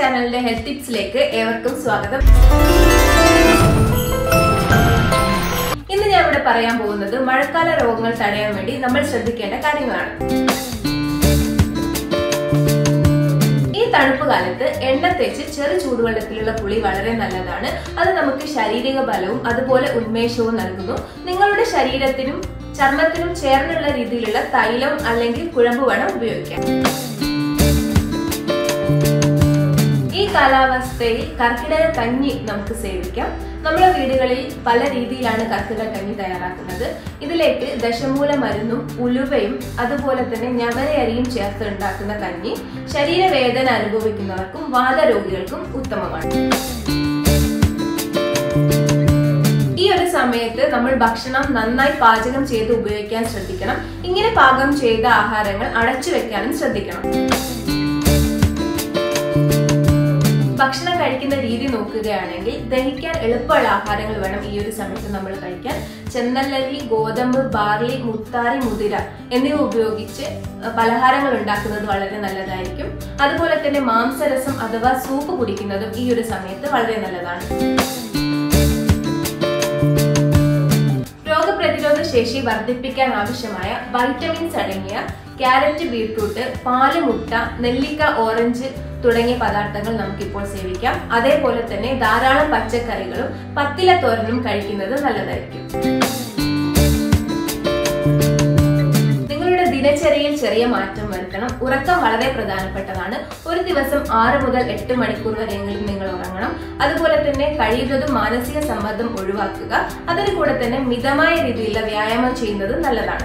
ചാനലിന്റെ ഹെൽത്ത് ടിപ്സിലേക്ക് ഏവർക്കും സ്വാഗതം. ഇന്ന് ഞാൻ ഇവിടെ പറയാൻ പോകുന്നത് മഴക്കാല രോഗങ്ങൾ തടയാൻ വേണ്ടി നമ്മൾ ശ്രദ്ധിക്കേണ്ട കാര്യങ്ങളാണ്. ഈ തണുപ്പ് കാലത്ത് എണ്ണ തേച്ച് ചെറു ചൂടുവെള്ളത്തിലുള്ള കുളി വളരെ നല്ലതാണ്. അത് നമുക്ക് ശാരീരിക ബലവും അതുപോലെ ഉന്മേഷവും നൽകുന്നു. നിങ്ങളുടെ ശരീരത്തിനും ചർമ്മത്തിനും ചേർന്നുള്ള രീതിയിലുള്ള തൈലം അല്ലെങ്കിൽ കുഴമ്പ് വേണം ഉപയോഗിക്കാൻ. ഈ കാലാവസ്ഥയിൽ കർക്കിടക കഞ്ഞി നമുക്ക് സേവിക്കാം. നമ്മുടെ വീടുകളിൽ പല രീതിയിലാണ് കർക്കിടക കഞ്ഞി തയ്യാറാക്കുന്നത്. ഇതിലേക്ക് ദശമൂല മരുന്നും ഉലുവയും അതുപോലെ തന്നെ ഞവരയരിയും ചേർത്ത് ഉണ്ടാക്കുന്ന കഞ്ഞി ശരീരവേദന അനുഭവിക്കുന്നവർക്കും വാതരോഗികൾക്കും ഉത്തമമാണ്. ഈ ഒരു സമയത്ത് നമ്മൾ ഭക്ഷണം നന്നായി പാചകം ചെയ്ത് ഉപയോഗിക്കാൻ ശ്രദ്ധിക്കണം. ഇങ്ങനെ പാകം ചെയ്ത ആഹാരങ്ങൾ അടച്ചു വെക്കാനും ശ്രദ്ധിക്കണം. ഭക്ഷണം കഴിക്കുന്ന രീതി നോക്കുകയാണെങ്കിൽ ദഹിക്കാൻ എളുപ്പമുള്ള ആഹാരങ്ങൾ വേണം ഈ ഒരു സമയത്ത് നമ്മൾ കഴിക്കാൻ. ചെന്നല്ലരി, ഗോതമ്പ്, ബാർലി, മുത്താറി, മുതിര എന്നിവ ഉപയോഗിച്ച് പലഹാരങ്ങൾ ഉണ്ടാക്കുന്നത് വളരെ നല്ലതായിരിക്കും. അതുപോലെ തന്നെ മാംസരസം അഥവാ സൂപ്പ് കുടിക്കുന്നതും ഈ ഒരു സമയത്ത് വളരെ നല്ലതാണ്. രോഗപ്രതിരോധ ശേഷി വർദ്ധിപ്പിക്കാൻ ആവശ്യമായ വൈറ്റമിൻസ് അടങ്ങിയ ക്യാരറ്റ്, ബീട്രൂട്ട്, പാല്, മുട്ട, നെല്ലിക്ക, ഓറഞ്ച് തുടങ്ങിയ പദാർത്ഥങ്ങൾ നമുക്കിപ്പോൾ സേവിക്കാം. അതേപോലെ തന്നെ ധാരാളം പച്ചക്കറികളും പത്തില തോരനും കഴിക്കുന്നത് നല്ലതായിരിക്കും. നിങ്ങളുടെ ദിനചര്യയിൽ ചെറിയ മാറ്റം വരുത്തണം. ഉറക്കം വളരെ പ്രധാനപ്പെട്ടതാണ്. ഒരു ദിവസം 6 മുതൽ 8 മണിക്കൂർ വരെയെങ്കിലും നിങ്ങൾ ഉറങ്ങണം. അതുപോലെ തന്നെ കഴിയുന്നതും മാനസിക സമ്മർദ്ദം ഒഴിവാക്കുക. അതിന് കൂടെ തന്നെ മിതമായ രീതിയിലുള്ള വ്യായാമം ചെയ്യുന്നത് നല്ലതാണ്.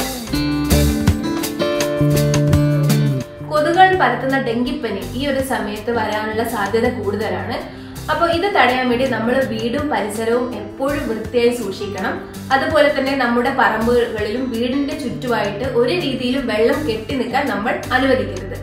കൊതുകുകൾ പരത്തുന്ന ഡെങ്കിപ്പനി ഈ ഒരു സമയത്ത് വരാനുള്ള സാധ്യത കൂടുതലാണ്. അപ്പോൾ ഇത് തടയാൻ വേണ്ടി നമ്മൾ വീടും പരിസരവും എപ്പോഴും വൃത്തിയായി സൂക്ഷിക്കണം. അതുപോലെ തന്നെ നമ്മുടെ പറമ്പുകളിലും വീടിന്റെ ചുറ്റുമായിട്ട് ഒരു രീതിയിലും വെള്ളം കെട്ടി നിൽക്കാൻ നമ്മൾ അനുവദിക്കരുത്.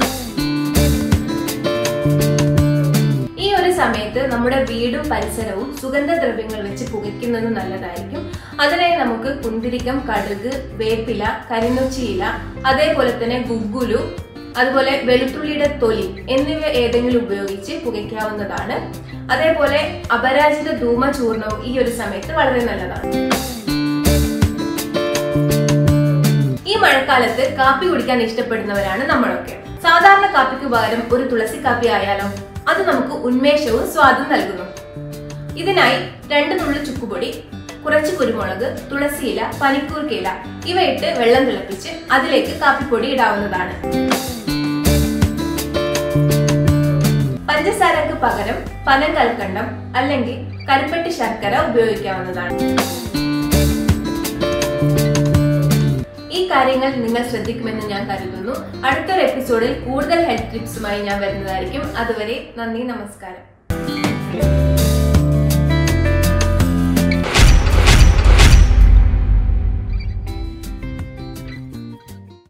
ഈ ഒരു സമയത്ത് നമ്മുടെ വീടും പരിസരവും സുഗന്ധദ്രവ്യങ്ങൾ വെച്ച് പുകയ്ക്കുന്നത് നല്ലതായിരിക്കും. അതിനായി നമുക്ക് കുന്തിരിക്കം, കടുക്, വേപ്പില, കരിനൊച്ചിയില, അതേപോലെ തന്നെ ഗുഗ്ഗുലു, അതുപോലെ വെളുത്തുള്ളിയുടെ തൊലി എന്നിവ ഏതെങ്കിലും ഉപയോഗിച്ച് പുകയ്ക്കാവുന്നതാണ്. അതേപോലെ അപരാജിത ധൂമചൂർണവും ഈ ഒരു സമയത്ത് വളരെ നല്ലതാണ്. ഈ മഴക്കാലത്ത് കാപ്പി കുടിക്കാൻ ഇഷ്ടപ്പെടുന്നവരാണ് നമ്മളൊക്കെ. സാധാരണ കാപ്പിക്ക് പകരം ഒരു തുളസി കാപ്പി ആയാലോ? അത് നമുക്ക് ഉന്മേഷവും സ്വാദും നൽകുന്നു. ഇതിനായി 2 നുള്ളു ചുക്കുപൊടി, കുറച്ച് കുരുമുളക്, തുളസിയില, പനിക്കൂർക്കയില ഇവയിട്ട് വെള്ളം തിളപ്പിച്ച് അതിലേക്ക് കാപ്പിപ്പൊടി ഇടാവുന്നതാണ്. പഞ്ചസാരക്ക് പകരം പനം കൽക്കണ്ടം അല്ലെങ്കിൽ കരിപ്പെട്ടി ശർക്കര ഉപയോഗിക്കാവുന്നതാണ്. ഈ കാര്യങ്ങൾ നിങ്ങൾ ശ്രദ്ധിക്കുമെന്ന് ഞാൻ കരുതുന്നു. അടുത്തൊരു എപ്പിസോഡിൽ കൂടുതൽ ഹെൽത്ത് ടിപ്സുമായി ഞാൻ വരുന്നതായിരിക്കും. അതുവരെ നന്ദി, നമസ്കാരം.